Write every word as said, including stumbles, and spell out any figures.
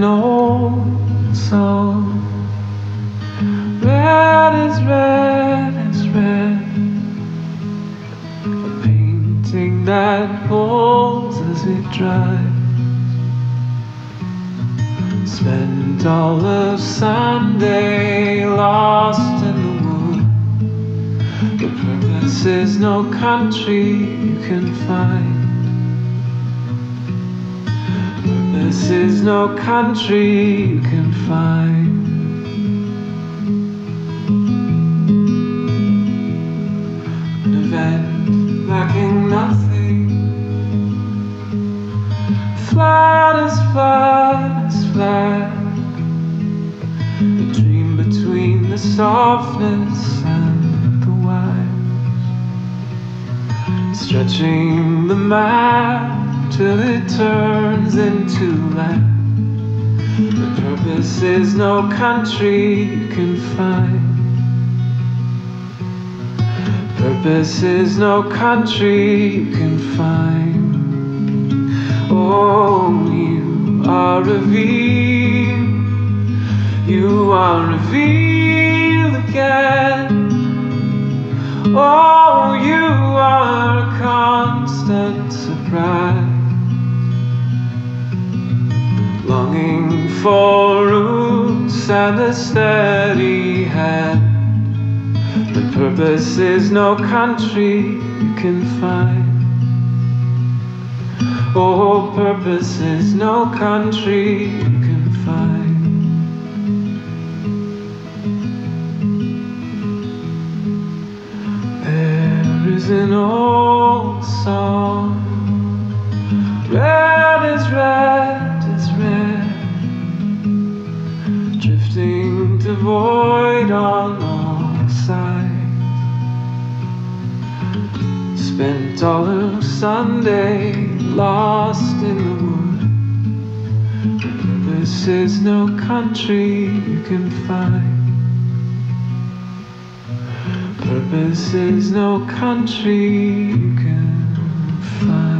an old song. Red is red is red, a painting that holds as it dries. Spent all of Sunday lost in the wood. The purpose is no country you can find. Purpose is no country you can find. An event lacking nothing, flat as flat as flat, a dream between the softness and the wide, stretching the map till it turns into land. The purpose is no country you can find. Purpose is no country you can find. Oh, you are revealed, you are revealed again. Oh, you are a constant surprise, longing for roots and a steady hand. The purpose is no country you can find. Oh, purpose is no country you can find. There is an old song. Red is red is red, drifting to void on all sides. Spent all of Sunday lost in the wood. Purpose is no country you can find. Purpose is no country you can find.